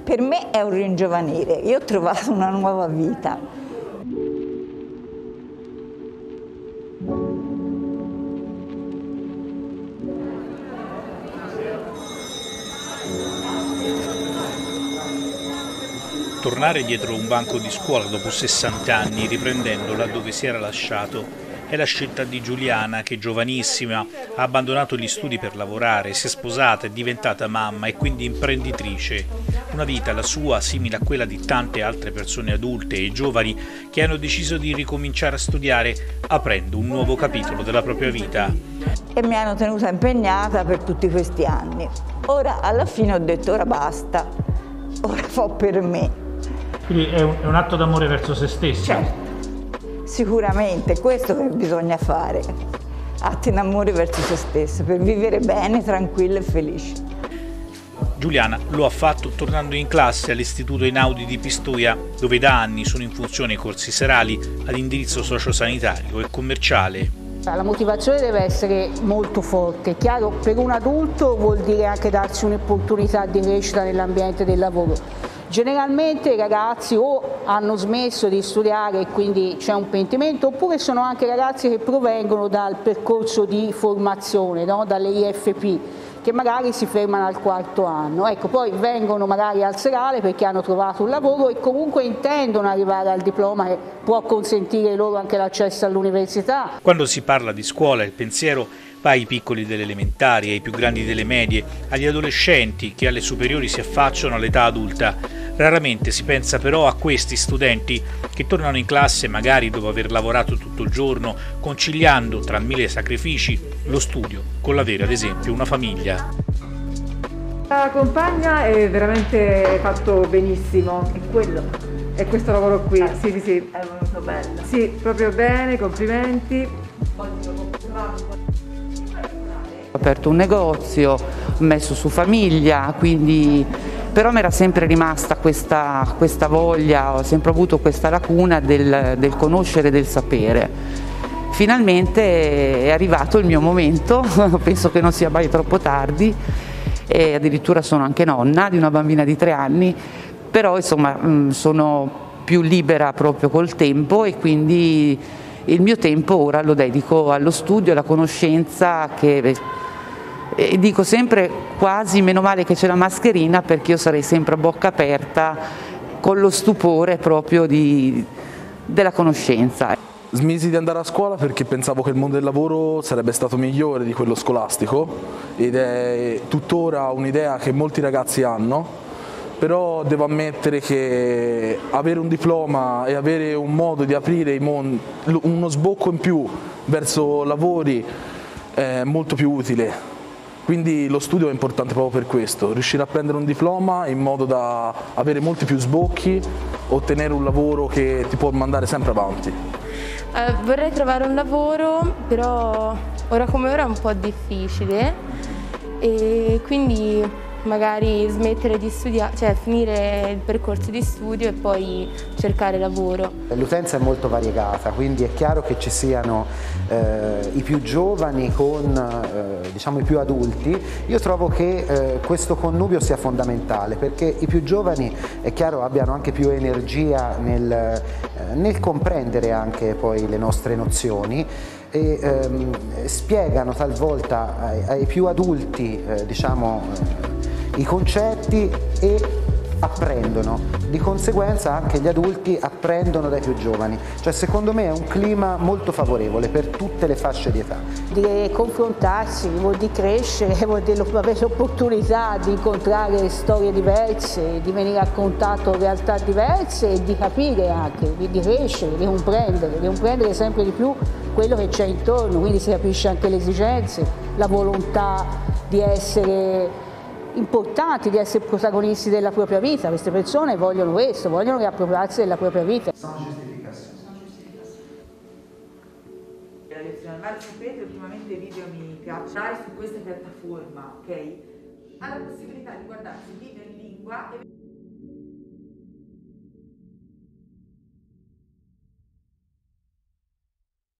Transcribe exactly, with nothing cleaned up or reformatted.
Per me è un ringiovanire, io ho trovato una nuova vita. Tornare dietro un banco di scuola dopo sessanta anni, riprendendo laddove si era lasciato, è la scelta di Giuliana che, giovanissima, ha abbandonato gli studi per lavorare, si è sposata, è diventata mamma e quindi imprenditrice. Una vita, la sua, simile a quella di tante altre persone adulte e giovani che hanno deciso di ricominciare a studiare, aprendo un nuovo capitolo della propria vita. E mi hanno tenuta impegnata per tutti questi anni. Ora, alla fine ho detto, ora basta, ora fa per me. Quindi è un, è un atto d'amore verso se stessi? Certo, sicuramente, questo che bisogna fare, atti d'amore verso se stesso, per vivere bene, tranquilla e felice. Giuliana lo ha fatto tornando in classe all'Istituto Einaudi di Pistoia, dove da anni sono in funzione corsi serali ad indirizzo sociosanitario e commerciale. La motivazione deve essere molto forte. Chiaro, per un adulto vuol dire anche darsi un'opportunità di crescita nell'ambiente del lavoro. Generalmente i ragazzi o hanno smesso di studiare e quindi c'è un pentimento, oppure sono anche ragazzi che provengono dal percorso di formazione, no? Dalle I F P, che magari si fermano al quarto anno. Ecco, poi vengono magari al serale perché hanno trovato un lavoro e comunque intendono arrivare al diploma che può consentire loro anche l'accesso all'università. Quando si parla di scuola il pensiero va ai piccoli delle elementari, ai più grandi delle medie, agli adolescenti che alle superiori si affacciano all'età adulta. Raramente si pensa però a questi studenti che tornano in classe magari dopo aver lavorato tutto il giorno, conciliando tra mille sacrifici lo studio con l'avere ad esempio una famiglia. La compagna è veramente fatto benissimo. È quello. E questo lavoro qui, Eh, sì sì sì. È venuto bello. Sì, proprio bene, complimenti. Ho aperto un negozio, ho messo su famiglia, quindi però mi era sempre rimasta questa, questa voglia, ho sempre avuto questa lacuna del, del conoscere, del sapere. Finalmente è arrivato il mio momento, penso che non sia mai troppo tardi, e addirittura sono anche nonna di una bambina di tre anni, però insomma sono più libera proprio col tempo e quindi il mio tempo ora lo dedico allo studio, alla conoscenza, che e dico sempre quasi meno male che c'è la mascherina, perché io sarei sempre a bocca aperta con lo stupore proprio di, della conoscenza. Smisi di andare a scuola perché pensavo che il mondo del lavoro sarebbe stato migliore di quello scolastico ed è tuttora un'idea che molti ragazzi hanno, però devo ammettere che avere un diploma e avere un modo di aprire i mondi, uno sbocco in più verso lavori è molto più utile. Quindi lo studio è importante proprio per questo, riuscire a prendere un diploma in modo da avere molti più sbocchi, ottenere un lavoro che ti può mandare sempre avanti. Eh, vorrei trovare un lavoro, però ora come ora è un po' difficile e quindi magari smettere di studiare, cioè finire il percorso di studio e poi cercare lavoro. L'utenza è molto variegata, quindi è chiaro che ci siano eh, i più giovani con eh, diciamo i più adulti. Io trovo che eh, questo connubio sia fondamentale, perché i più giovani è chiaro abbiano anche più energia nel, eh, nel comprendere anche poi le nostre nozioni e ehm, spiegano talvolta ai, ai più adulti eh, diciamo eh, i concetti e apprendono, di conseguenza anche gli adulti apprendono dai più giovani, cioè secondo me è un clima molto favorevole per tutte le fasce di età. Di confrontarsi, vuol dire crescere, vuol dire avere l'opportunità di incontrare storie diverse, di venire a contatto con realtà diverse e di capire anche, di, di crescere, di comprendere, di comprendere sempre di più quello che c'è intorno, quindi si capisce anche le esigenze, la volontà di essere importanti, di essere protagonisti della propria vita. Queste persone vogliono questo, vogliono riappropriarsi della propria vita. Sono giustificazioni. La lezione al mare, sapete, ultimamente i video mi piacciono su questa piattaforma, ok? Ha la possibilità di guardarsi video in lingua e